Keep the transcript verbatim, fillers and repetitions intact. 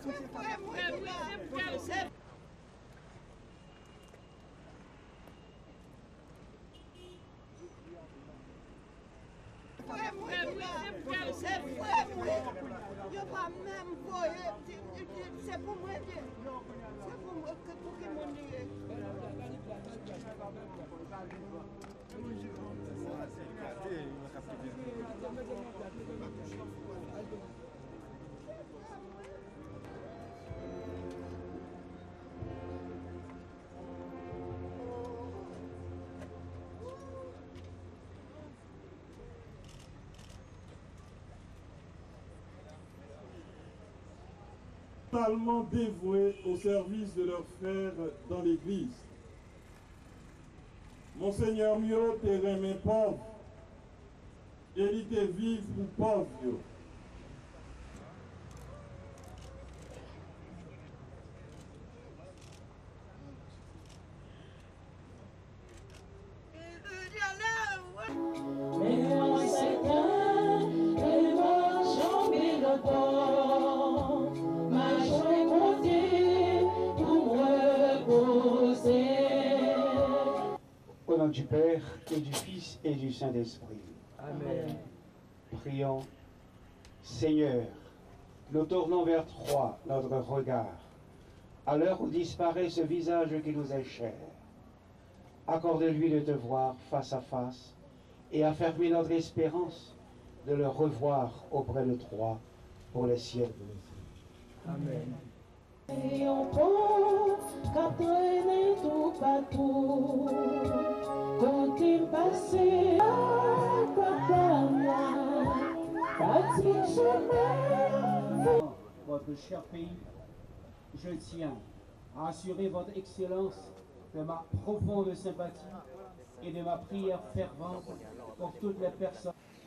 C'est pour moi, c'est pour moi que pour que mon Dieu. Totalement dévoués au service de leurs frères dans l'Église. Monseigneur Mio te remet pauvre, et il te vive pour pauvre. Au nom du Père, et du Fils, et du Saint-Esprit. Amen. Prions. Seigneur, nous tournons vers toi notre regard, à l'heure où disparaît ce visage qui nous est cher. Accorde-lui de te voir face à face, et affermis notre espérance de le revoir auprès de toi pour les siècles. Amen. Et on peut qu'après tout partout, quand il passait à votre cher pays, je tiens à assurer votre excellence de ma profonde sympathie et de ma prière fervente pour toutes les personnes